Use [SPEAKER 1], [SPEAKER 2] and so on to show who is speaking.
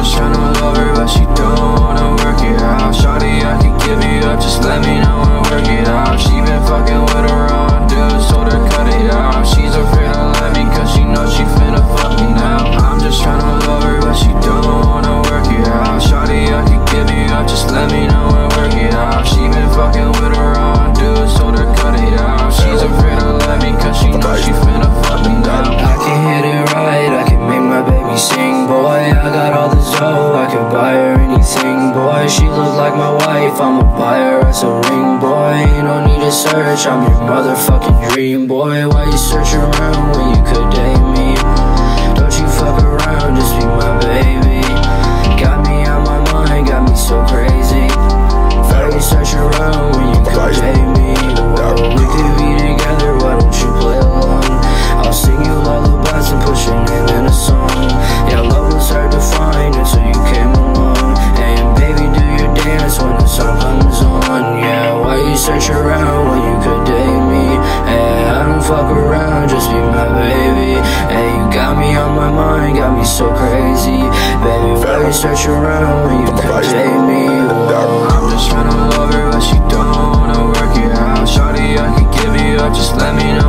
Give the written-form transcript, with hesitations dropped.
[SPEAKER 1] just tryna love her, but she don't wanna work it out. Shawty, I can give you up, just let me know and work it out. She been fucking with the wrong dudes, told her cut it out. She's afraid to let me cause she knows she finna fuck me now. I'm just tryna love her, but she don't wanna work it out. Shawty, I can give you up, just let me know and work it out. She been fucking with the wrong dudes, told her cut it out. She's afraid to let me cause she knows she finna fuck me now. I can hit it right, I can make my baby sing, boy. I got all the dough, I can buy her anything, boy. She look like my wife, I'ma buy her as a ring, boy. You don't need to search, I'm your motherfucking dream, boy. Why you search around when you could date me? Don't you fuck around, just be my baby. Got me out my mind, got me so crazy. Why you search around when you could date me? Whoa, we could be together, why don't you play along? I'll sing you lullabies and put your name in a song. Yeah, love was hard to find until you came along. And baby, do your dance when the sun comes on. Yeah, why you search around when you could date me? Hey, I don't fuck around, just be my baby. Hey, you got me on my mind, got me so crazy. Baby, why you search around when you could date me? Whoa. I'm just tryna love her, but she don't wanna work it out. Shawty, I can give you up, just let me know